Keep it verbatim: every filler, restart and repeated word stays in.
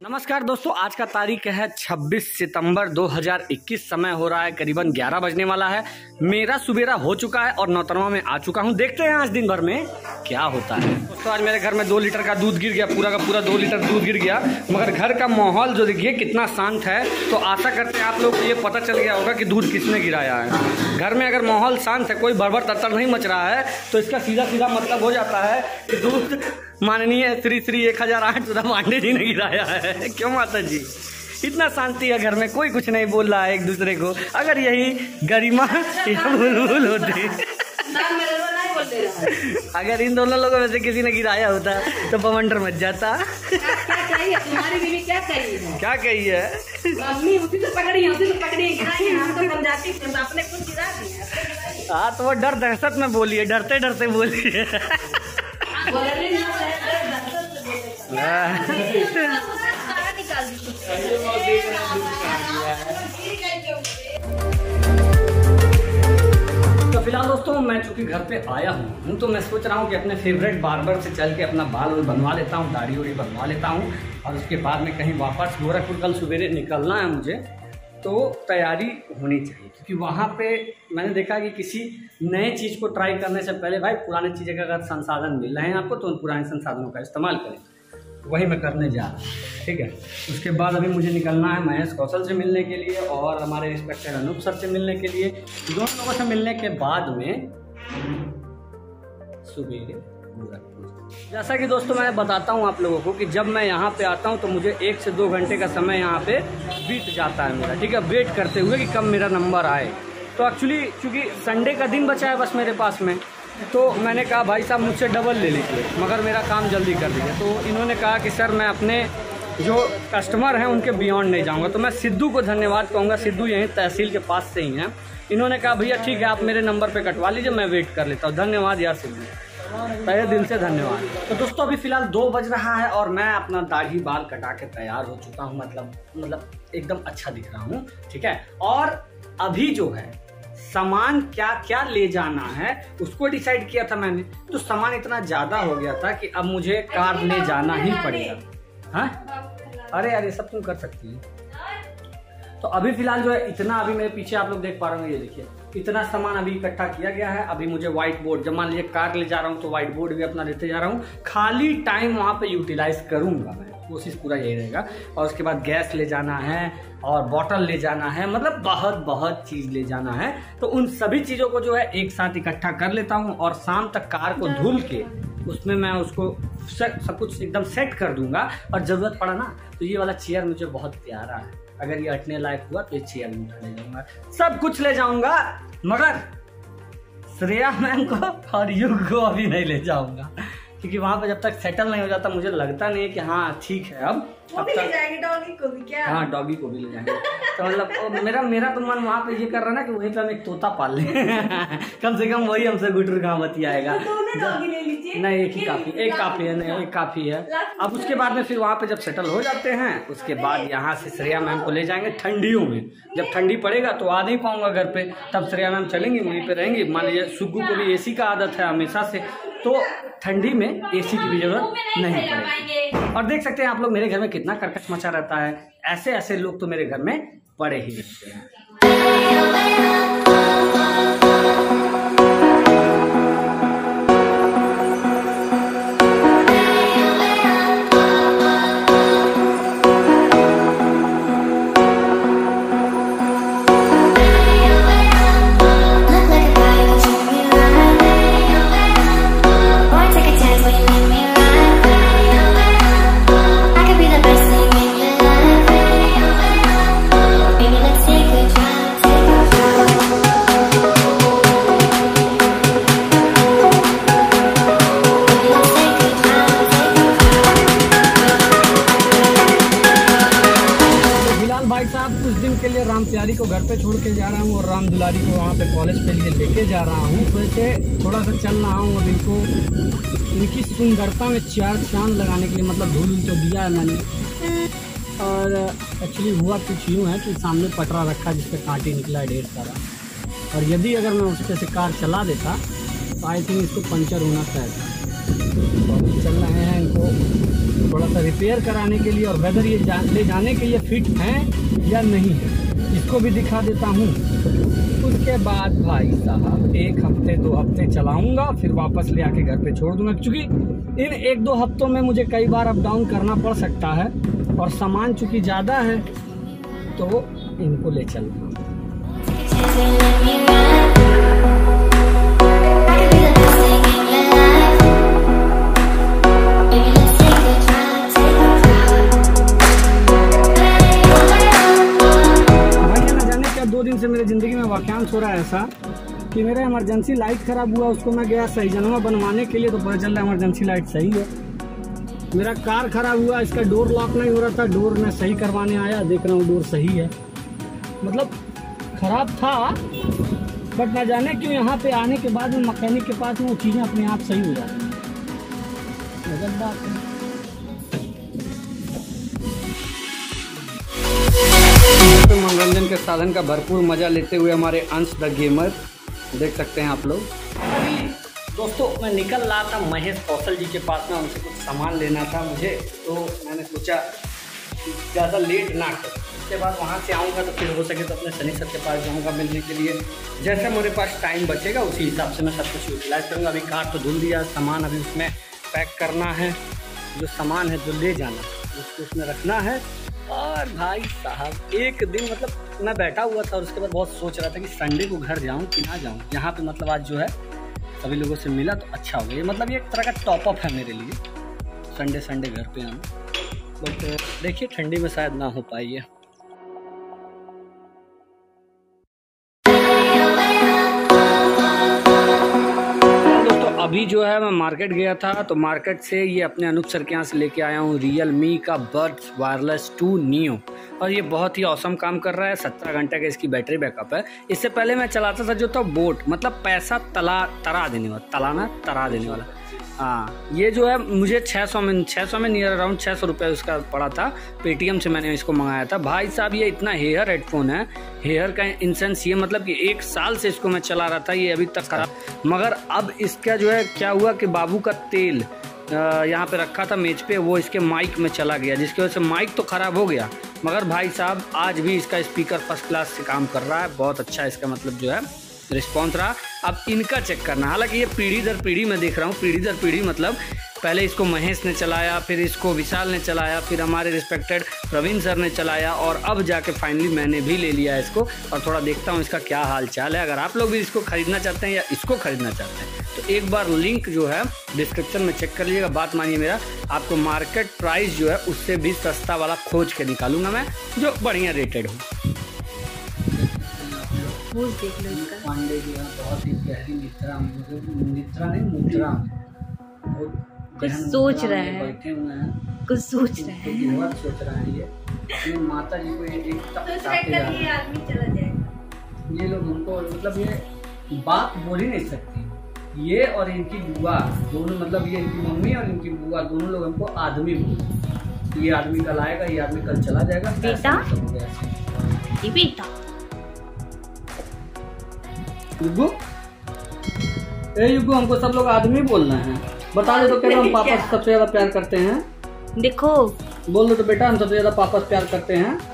नमस्कार दोस्तों, आज का तारीख है छब्बीस सितंबर दो हज़ार इक्कीस। समय हो रहा है करीबन ग्यारह बजने वाला है। मेरा सुबेरा हो चुका है और नौतरवा में आ चुका हूं। देखते हैं आज दिन भर में क्या होता है। दोस्तों आज मेरे घर में दो लीटर का दूध गिर गया, पूरा का पूरा दो लीटर दूध गिर गया। मगर घर का माहौल जो देखिए कितना शांत है, तो आशा करते हैं आप लोग को ये पता चल गया होगा कि दूध किसने गिराया है। घर में अगर माहौल शांत है, कोई भड़बड़ तड़तड़ नहीं मच रहा है, तो इसका सीधा सीधा मतलब हो जाता है कि दूध माननीय श्री श्री एक हजार आठ सुधा पांडे जी ने गिराया है। क्यों माता जी? इतना शांति है घर में, कोई कुछ नहीं बोल रहा है एक दूसरे को। अगर यही गरिमा या बुलबुल होती, अगर इन दोनों लोगों में से किसी ने गिराया होता तो बवंडर मच जाता। क्या चाहिए तुम्हारी बीवी? क्या कही है? क्या कही है? मम्मी उसी तो पकड़ी, उसी तो पकड़ी गिराई है। हम तो पंजाबी अपने खुद गिरा दिए। हाँ तो वो डर दहशत में बोलिए, डरते डरते बोलिए। तो फिलहाल दोस्तों मैं चूंकि घर पे आया हूँ, तो मैं सोच रहा हूँ कि अपने फेवरेट बार्बर से चल के अपना बाल बनवा लेता हूँ, दाढ़ी वाड़ी बनवा लेता हूँ, और उसके बाद में कहीं वापस गोरखपुर कल सवेरे निकलना है मुझे। तो तैयारी होनी चाहिए, क्योंकि वहाँ पे मैंने देखा कि किसी नए चीज़ को ट्राई करने से पहले भाई पुराने चीज़ें का अगर संसाधन मिल रहे हैं आपको, तो उन पुराने संसाधनों का इस्तेमाल करें। वही मैं करने जा रहा हूँ, ठीक है। उसके बाद अभी मुझे निकलना है महेश कौशल से मिलने के लिए और हमारे रिस्पेक्टेड अनूप सर से मिलने के लिए। दोनों लोगों से मिलने के बाद में सुबह जैसा कि दोस्तों मैं बताता हूँ आप लोगों को कि जब मैं यहाँ पे आता हूँ तो मुझे एक से दो घंटे का समय यहाँ पे बीत जाता है मेरा, ठीक है, वेट करते हुए कि कब मेरा नंबर आए। तो एक्चुअली क्योंकि संडे का दिन बचा है बस मेरे पास में, तो मैंने कहा भाई साहब मुझसे डबल ले लीजिए, मगर मेरा काम जल्दी कर दीजिए। तो इन्होंने कहा कि सर मैं अपने जो कस्टमर हैं उनके बियॉन्ड नहीं जाऊँगा। तो मैं सिद्धू को धन्यवाद कहूँगा, सिद्धू यहीं तहसील के पास से ही हैं। इन्होंने कहा भैया ठीक है आप मेरे नंबर पर कटवा लीजिए, मैं वेट कर लेता हूँ। धन्यवाद यार सिद्धू, तहे दिल से धन्यवाद। तो दोस्तों अभी फिलहाल दो बज रहा है और मैं अपना दाढ़ी बाल कटा के तैयार हो चुका हूँ, मतलब मतलब एकदम अच्छा दिख रहा हूँ, ठीक है। और अभी जो है सामान क्या क्या ले जाना है उसको डिसाइड किया था मैंने। तो सामान इतना ज्यादा हो गया था कि अब मुझे कार ले जाना ही पड़ेगा। हाँ अरे यार ये सब तुम कर सकती है। तो अभी फिलहाल जो है इतना, अभी मेरे पीछे आप लोग देख पा रहे होंगे, ये देखिए इतना सामान अभी इकट्ठा किया गया है। अभी मुझे व्हाइट बोर्ड, जब मान लीजिए कार ले जा रहा हूँ तो व्हाइट बोर्ड भी अपना लेते जा रहा हूँ। खाली टाइम वहाँ पे यूटिलाइज करूँगा मैं, कोशिश पूरा यही रहेगा। और उसके बाद गैस ले जाना है और बॉटल ले जाना है, मतलब बहुत बहुत चीज़ ले जाना है। तो उन सभी चीज़ों को जो है एक साथ इकट्ठा कर लेता हूँ और शाम तक कार को धुल के उसमें मैं उसको सब कुछ एकदम सेट कर दूंगा। और ज़रूरत पड़ा ना तो ये वाला चेयर मुझे बहुत प्यारा है, अगर ये हटने लायक हुआ तो ये चेयर में उठा ले जाऊंगा, सब कुछ ले जाऊंगा, मगर श्रेया मैम को और युग को अभी नहीं ले जाऊंगा, क्योंकि वहां पर जब तक सेटल नहीं हो जाता मुझे लगता नहीं है कि हाँ ठीक है अब वो भी ले जाएंगे डॉगी को भी। क्या? हाँ डॉगी को भी ले जाएंगे। तो मतलब मेरा मेरा तो मन वहाँ पे ये कर रहा है ना कि वहीं पे हम एक तोता पाल लें। कम से कम वही हमसे गुटर कहाँ बतियाएगा। डॉगी ले लीजिए। नहीं एक ही काफी, एक काफी है, नहीं एक काफी है। अब उसके बाद में फिर वहाँ पे जब सेटल हो जाते हैं, उसके बाद यहाँ से श्रेया मैम को ले जाएंगे ठंडियों में। जब ठंडी पड़ेगा तो आ नहीं पाऊंगा घर पे, तब श्रेया मैम चलेंगी, वहीं पे रहेंगी। मान लीजिए सुग्गू को भी एसी का आदत है हमेशा से, तो ठंडी में एसी की भी जरूरत नहीं पड़ेगी। और देख सकते हैं आप लोग मेरे घर में कितना कर्कश मचा रहता है। ऐसे ऐसे लोग तो मेरे घर में पड़े ही रहते हैं। कुछ दिन के लिए राम प्यारी को घर पे छोड़ के जा रहा हूँ और राम दुलारी को वहाँ पे कॉलेज के लिए लेके जा रहा हूँ। वैसे थोड़ा सा चल रहा हूँ और इनको इनकी सुंदरता में चार चांद लगाने के लिए, मतलब धूल तो दिया है मैंने। और एक्चुअली हुआ कुछ यूँ है कि सामने पटरा रखा जिस पर कांटे निकला है ढेर सारा, और यदि अगर मैं उसके से कार चला देता तो आई थिंक इसको पंचर होना तय था। तो अभी चल रहे हैं इनको थोड़ा सा रिपेयर कराने के लिए और वेदर ये जा, ले जाने के लिए फिट हैं या नहीं है, इसको भी दिखा देता हूँ। उसके बाद भाई साहब एक हफ्ते दो हफ्ते चलाऊंगा, फिर वापस ले आके घर पे छोड़ दूंगा, क्योंकि इन एक दो हफ्तों में मुझे कई बार अप डाउन करना पड़ सकता है और सामान चूँकि ज़्यादा है तो इनको ले चलना। दो दिन से मेरे ज़िंदगी में वाकयांश हो रहा है ऐसा कि मेरा इमरजेंसी लाइट ख़राब हुआ, उसको मैं गया सही जनवा बनवाने के लिए तो पता चल रहा है इमरजेंसी लाइट सही है। मेरा कार ख़राब हुआ, इसका डोर लॉक नहीं हो रहा था, डोर मैं सही करवाने आया, देख रहा हूँ डोर सही है। मतलब ख़राब था, बट न जाने क्यों यहाँ पे आने के बाद में मैकेनिक के पास वो चीज़ें अपने आप सही हो जाती हैं। गलत बात है। मनोरंजन के साधन का भरपूर मजा लेते हुए हमारे अंश द गेमर देख सकते हैं आप लोग। दोस्तों मैं निकल रहा था महेश कौशल जी के पास में, उनसे कुछ सामान लेना था मुझे, तो मैंने सोचा ज़्यादा लेट ना कर, उसके बाद वहाँ से आऊँगा तो फिर हो सके तो अपने सनी सर के पास जाऊँगा मिलने के लिए। जैसे मेरे पास टाइम बचेगा उसी हिसाब से मैं सब कुछ यूटिलाइज करूँगा। अभी कार तो धुल दिया, सामान अभी उसमें पैक करना है, जो सामान है जो ले जाना उसको उसमें रखना है। और भाई साहब एक दिन मतलब मैं बैठा हुआ था और उसके बाद बहुत सोच रहा था कि संडे को घर जाऊं कि ना जाऊं। यहाँ पे मतलब आज जो है सभी लोगों से मिला तो अच्छा हो गया, मतलब ये एक तरह का टॉप अप है मेरे लिए संडे संडे घर पे आना। बट देखिए ठंडी में शायद ना हो पाई है। अभी जो है मैं मार्केट गया था तो मार्केट से ये अपने अनूप सर के यहाँ से लेके आया हूँ रियल मी का बड्स वायरलेस टू नियो, और ये बहुत ही औसम काम कर रहा है। सत्रह घंटे का इसकी बैटरी बैकअप है। इससे पहले मैं चलाता था जो था बोट, मतलब पैसा तला तरा देने वाला, तलाना तरा देने वाला। हाँ ये जो है मुझे छः सौ में छः सौ में नियर अराउंड छः सौ रुपये उसका पड़ा था। पेटीएम से मैंने इसको मंगाया था। भाई साहब ये इतना हेयर हेडफोन है, हेयर का इंसेंस, ये मतलब कि एक साल से इसको मैं चला रहा था, ये अभी तक खराब। मगर अब इसका जो है क्या हुआ कि बाबू का तेल यहाँ पे रखा था मेज पे, वो इसके माइक में चला गया, जिसकी वजह से माइक तो ख़राब हो गया, मगर भाई साहब आज भी इसका स्पीकर फर्स्ट क्लास से काम कर रहा है। बहुत अच्छा इसका मतलब जो है रिस्पॉन्स रहा। अब इनका चेक करना, हालांकि ये पीढ़ी दर पीढ़ी मैं देख रहा हूँ, पीढ़ी दर पीढ़ी मतलब पहले इसको महेश ने चलाया, फिर इसको विशाल ने चलाया, फिर हमारे रिस्पेक्टेड प्रवीण सर ने चलाया, और अब जाके फाइनली मैंने भी ले लिया इसको और थोड़ा देखता हूँ इसका क्या हाल चाल है। अगर आप लोग भी इसको ख़रीदना चाहते हैं या इसको ख़रीदना चाहते हैं तो एक बार लिंक जो है डिस्क्रिप्शन में चेक कर लीजिएगा। बात मानिए मेरा, आपको मार्केट प्राइस जो है उससे भी सस्ता वाला खोज के निकालूंगा मैं, जो बढ़िया रेटेड हो। देख लो इसका पांडे जी बहुत ही गहरी निद्रा निद्रा नहीं मुद्रा कुछ सोच रहे हैं, बैठे हुए हैं, कुछ सोच रहे हैं, बहुत सोच रहे हैं। ये अपनी माता जी को एक ये आदमी चला जाएगा। ये लोग उनको मतलब ये बात बोल ही नहीं सकती। ये और इनकी बुआ दोनों, मतलब ये इनकी मम्मी और इनकी बुआ दोनों लोग हमको आदमी बोलते। ये आदमी कल आएगा, ये आदमी कल चला जाएगा। बेटा ये बेटा युगु, ए युगु, हमको सब लोग आदमी बोलना है। बता दे तो क्या हम पापा से सबसे ज्यादा प्यार करते हैं। देखो बोल दो तो बेटा हम सबसे ज्यादा पापा से प्यार करते हैं।